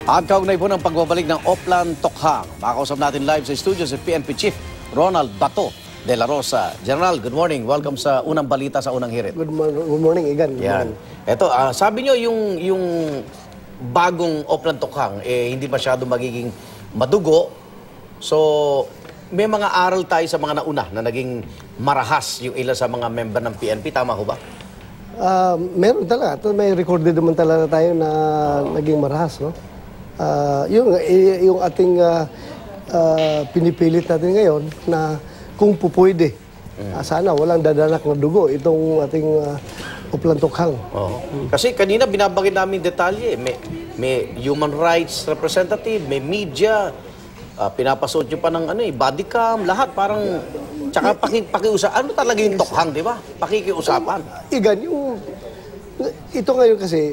At kaugnay po ng pagbabalik ng Oplan Tokhang, makakausap natin live sa studio si PNP Chief Ronald Bato de la Rosa. General, good morning. Welcome sa unang balita sa unang hirit. Good morning, Igan. Yan. Ito, sabi nyo yung bagong Oplan Tokhang, hindi masyado magiging madugo. So, may mga aral tayo sa mga nauna na naging marahas yung ilan sa mga member ng PNP. Tama ko ba? Meron talaga. May recorded naman talaga tayo na naging marahas, no? Yung ating pinipilit natin ngayon na kung pupwede, sana walang dadanak na dugo itong ating Oplan Tokhang. Kasi kanina binabagin namin detalye. May human rights representative, may media, pinapasot nyo pa ng body cam, lahat parang, tsaka pakiusapan. Ano talaga yung Tokhang, di ba? Pakikiusapan. Igan, ito ngayon kasi,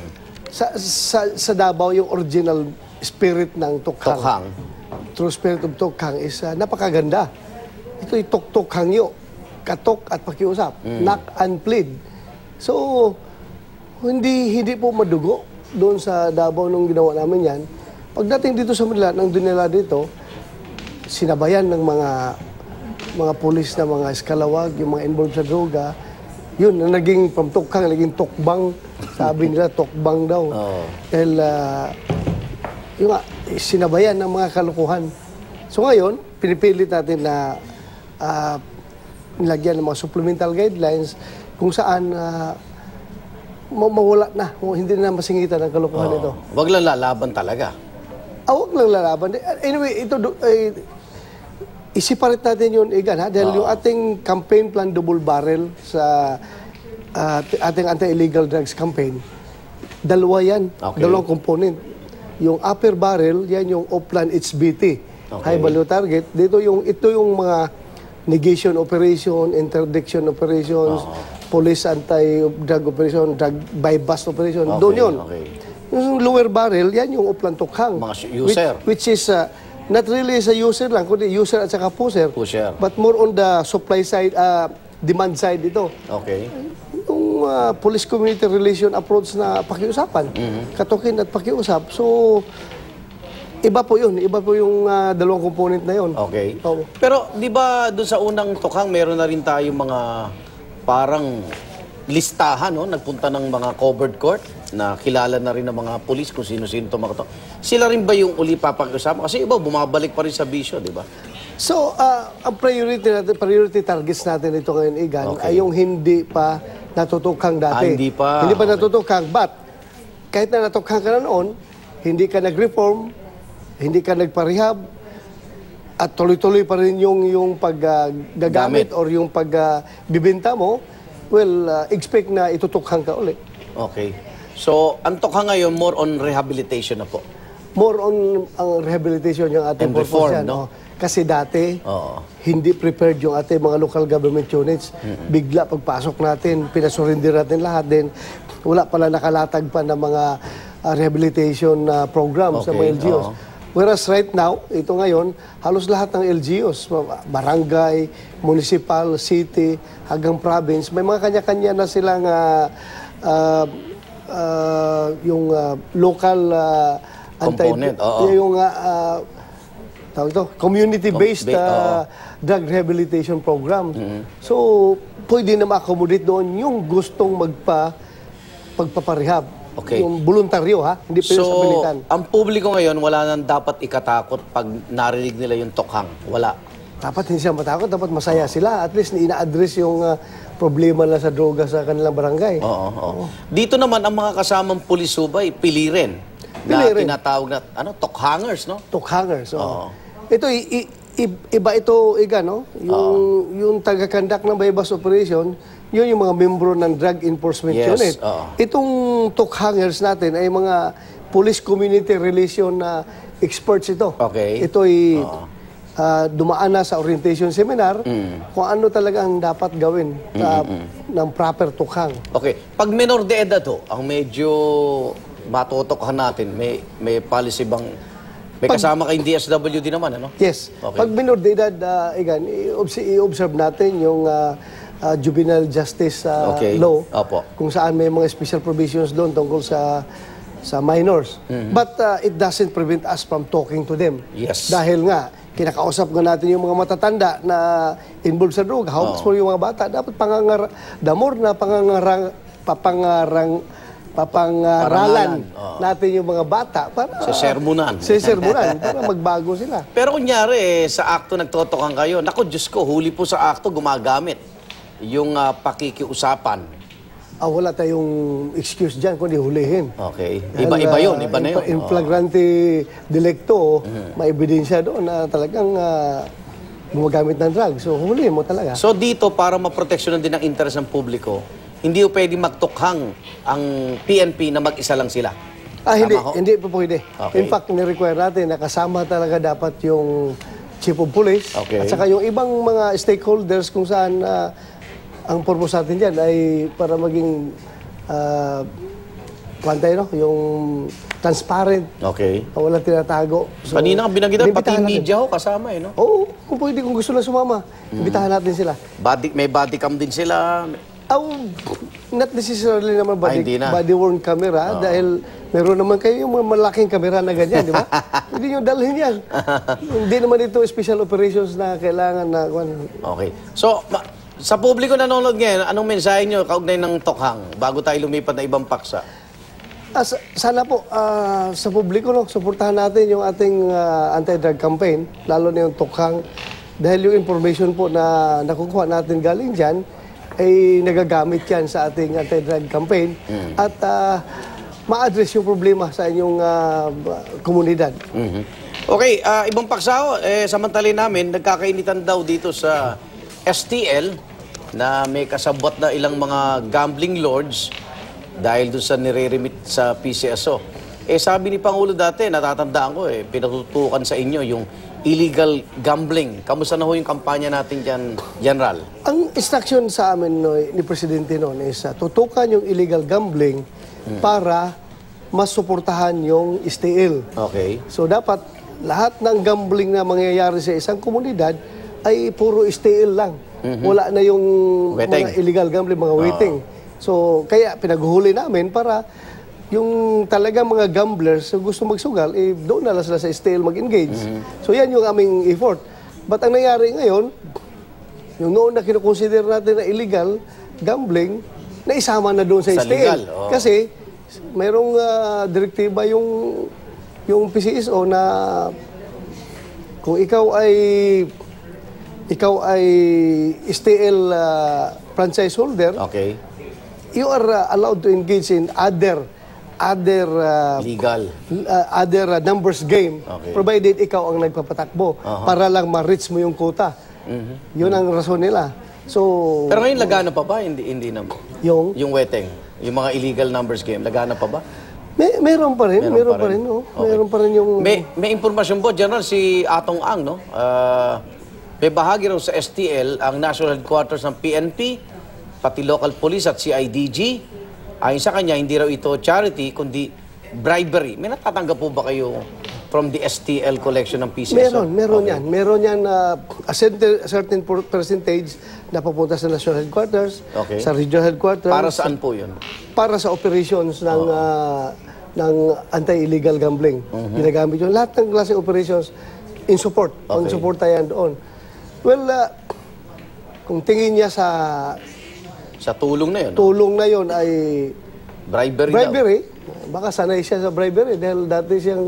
sa Davao, yung original spirit ng Tokhang. True spirit of Tokhang is napakaganda. Ito yung Tokhangyo, katok at pakiusap, knock and plead. So, hindi po madugo doon sa Davao nung ginawa namin yan. Pagdating dito sa Manila, nang dinala dito, sinabayan ng mga pulis na mga eskalawag, yung mga involved sa droga, yun, na naging from Tokhang, naging Tokbang. Sabi nila, Tokbang daw. Dahil, yung sinabayan ng mga kalukuhan. So ngayon, pinipilit natin na nilagyan ng mga supplemental guidelines kung saan mawala na, hindi na masingitan ang kalukuhan ito. Wag lang lalaban talaga. Wag lang lalaban. Anyway, ito, isiparit natin yun, Igan, ha? Dahil yung ating campaign plan double barrel sa ating anti-illegal drugs campaign, dalawa yan, dalawang component. Yung upper barrel, yan yung Oplan HBT, high value target. Ito yung mga negation operation, interdiction operations, police anti-drug operation, drug by-bust operation, doon yun. Yung lower barrel, yan yung Oplan Tokhang. Mga user. Which is not really sa user lang, kundi user at saka pusher. But more on the supply side, demand side ito. Yung police community relation approach na pakiusapan, katokin at pakiusap. So, iba po yun. Iba po yung dalawang component na yun. Pero di ba doon sa unang Tokhang, meron na rin tayo mga parang listahan, no? Nagpunta ng mga covered court na kilala na rin ng mga pulis kung sino-sino tumakto. Sila rin ba yung uli papakiusapan? Kasi iba, bumabalik pa rin sa bisyo, di ba? So, ang priority targets natin ito ngayon, Igan, ay yung hindi pa natutukhang dati. Hindi pa. Hindi pa natutukhang, but kahit na natutukhang ka na noon, hindi ka nag-reform, hindi ka nagparehab, at tuloy-tuloy pa rin yung paggagamit or yung pagbibinta mo, well, expect na itutukhang ka ulit. So, ang Tokhang ngayon, more on rehabilitation na po? More on ang rehabilitation yung ating purpose yan. No? Kasi dati, hindi prepared yung ating mga local government units. Bigla pagpasok natin, pinasurindir natin lahat din. Wala pala nakalatag pa ng mga rehabilitation programs sa mga LGUs. Whereas right now, ito ngayon, halos lahat ng LGUs, barangay, municipal, city, hanggang province, may mga kanya-kanya na silang yung local component, yung community-based drug rehabilitation program. So, pwede na ma-accommodate doon yung gustong magpaparehab. Yung voluntaryo, ha? Hindi pa yung sa pilitan. So, ang publiko ngayon, wala nang dapat ikatakot pag narinig nila yung Tokhang. Wala. Dapat hindi sila matakot, dapat masaya sila. At least ina-address yung problema na sa droga sa kanilang barangay. Dito naman, ang mga kasamang pulis subay, pilirin. Na tinatawag na, Tokhangers, no? Tokhangers, Ito, iba ito, Iga, no? Yung taga-conduct ng bypass operation, yun yung mga membro ng Drug Enforcement Unit. Itong Tokhangers natin ay mga police community relation na experts ito. Ito ay dumaan na sa orientation seminar kung ano talaga ang dapat gawin ng proper Tokhang. Pag minor de edad ang medyo matutokhan natin, may policy bang, may kasama kayong DSWD naman, ano? Yes. Pag minor de edad, Igan, i-observe natin yung juvenile justice law, kung saan may mga special provisions doon tungkol sa sa minors. But it doesn't prevent us from talking to them. Yes. Dahil nga, kinakausap nga natin yung mga matatanda na involved sa droga. How much more yung mga bata? Dapat the more na papangaralan natin yung mga bata para Sesermonan. para magbago sila. Pero kunyari, sa akto nagtotokan kayo, naku, Diyos ko, huli po sa akto gumagamit yung pakikiusapan. Wala tayong excuse dyan kundi hulihin. Okay. Iba-iba yun, iba na yun. In flagrante delicto, may ebidensya doon na talagang gumagamit ng drugs. So, hulihin mo talaga. So dito, para maproteksyonan din ang interes ng publiko, hindi po pwede magtukhang ang PNP na mag-isa lang sila. Hindi. Tama ho? Hindi po pwede. Okay. In fact, ni-require natin na kasama talaga dapat yung Chief of Police Okay. at saka yung ibang mga stakeholders kung saan ang purpose natin dyan ay para maging yung transparent, Okay. walang tinatago. So, Kanina ka binagitan, pati inimbitahan natin. media ho, kasama eh, no? Oo, kung pwede, kung gusto na sumama, imbitahan natin sila. May body cam din sila. Not necessarily naman Hindi na. body-worn camera dahil meron naman kayo yung mga malaking camera na ganyan, di ba? Hindi nyo dalhin yan. Hindi naman ito special operations na kailangan na... Okay. So, sa publiko nanonood ngayon, anong mensahe nyo kaugnay ng tokhang bago tayo lumipat na ibang paksa? Sana po, sa publiko, suportahan natin yung ating anti-drug campaign, lalo na yung tokhang, dahil yung information po na nakukuha natin galing dyan, ay nagagamit yan sa ating anti-drug campaign at ma-address yung problema sa inyong komunidad. Okay, ibang paksa ho, samantalin namin, nagkakainitan daw dito sa STL na may kasabot na ilang mga gambling lords dahil doon sa nire-remit sa PCSO. Sabi ni Pangulo dati, natatandaan ko, pinatutukan sa inyo yung illegal gambling. Kamusta na ho yung kampanya natin dyan, General? Ang instruction sa amin ni Presidente noon is tutukan yung illegal gambling para masuportahan yung STL. Okay. So dapat lahat ng gambling na mangyayari sa isang komunidad ay puro STL lang. Wala na yung Weteng. mga illegal gambling, mga waiting. So kaya pinaghuli namin para yung talaga mga gamblers na gusto magsugal, doon na lang sila sa STL mag-engage. So yan yung aming effort. But ang nangyari ngayon, yung noon na kinukonsider natin na illegal gambling, naisama na doon sa STL. Legal, Kasi mayroong direktiba yung PCSO na kung ikaw ay STL franchise holder, Okay. you are allowed to engage in other Legal. numbers game, Okay. provided ikaw ang nagpapatakbo para lang ma-reach mo yung quota. Yun ang rason nila. So, Pero ngayon, lagana pa ba? Hindi naman. yung Yung weteng, yung mga illegal numbers game, lagana pa ba? meron pa rin, no? Okay. Meron pa rin yung May impormasyon po, General, si Atong Ang, no? May bahagi raw sa STL ang national headquarters ng PNP, pati local police at CIDG. Ayon sa kanya, hindi raw ito charity, kundi bribery. May natatanggap po ba kayo from the STL collection ng PCSO? Meron yan. Meron yan a certain percentage na papunta sa national headquarters, Okay. sa regional headquarters. Para saan po yun? Para sa operations ng anti-illegal gambling. Ginagamit yun. Lahat ng klaseng operations in support. Okay. Pang-suporta yan doon. Well, kung tingin niya sa Sa tulong na yun, no? tulong na yon ay Bribery, daw. bribery, baka sanay siya sa bribery dahil dati siyang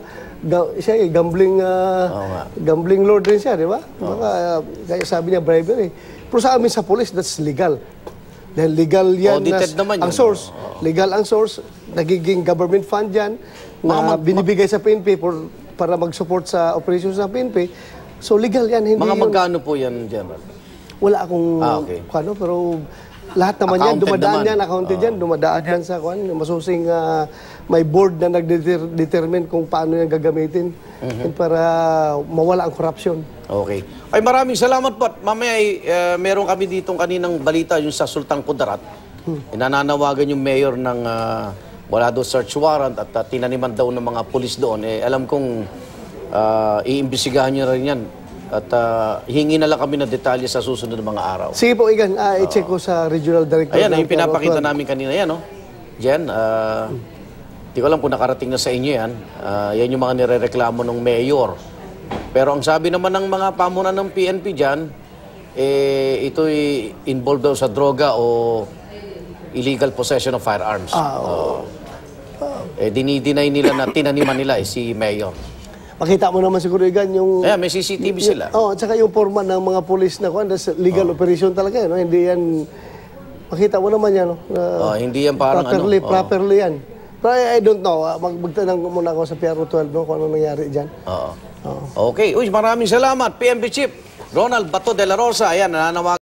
gambling lord rin siya, di ba? Baka kaya sabi niya bribery. Pero sa amin sa police, that's legal. Dahil legal yan Audited naman ang yun. source. Legal ang source, nagiging government fund yan na binibigay sa PNP para mag-support sa operations ng PNP. So legal yan, hindi Mga yun. magkano po yan, General? Wala akong Okay. pero lahat naman yan, Accounted dumadaan naman. yan, accounted yan, dumadaan yan sa masusing may board na nag-determine kung paano yan gagamitin para mawala ang corruption. Okay. Ay, maraming salamat po. At mamaya meron kami ditong kaninang balita yung sa Sultan Kudarat. Nananawagan yung mayor ng wala daw search warrant at tinaniman daw ng mga pulis doon. Alam kong iimbisigahan nyo rin yan. At hingi na lang kami ng detalye sa susunod ng mga araw. Sige po, Igan, i-check ko sa regional director. Ayan, ng yung pinapakita Quezon. namin kanina yan, no? Jen, Hindi ko alam kung nakarating na sa inyo yan. Yan yung mga nirereklamo ng mayor. Pero ang sabi naman ng mga pamunan ng PNP dyan, ito'y involved daw sa droga o illegal possession of firearms. Dinideny nila na tinaniman nila si mayor. Makita mo naman siguro yung... May CCTV sila. At saka yung forma ng mga pulis na legal operation talaga, no? Hindi yan... Makita mo naman yan, no? Hindi yan parang properly yan. Pero I don't know. Magtanong muna ako sa PRO12, no? Kung ano nangyari dyan. Okay. Uy, maraming salamat, PNP Chief Ronald Bato de la Rosa. Ayan, nananawagan.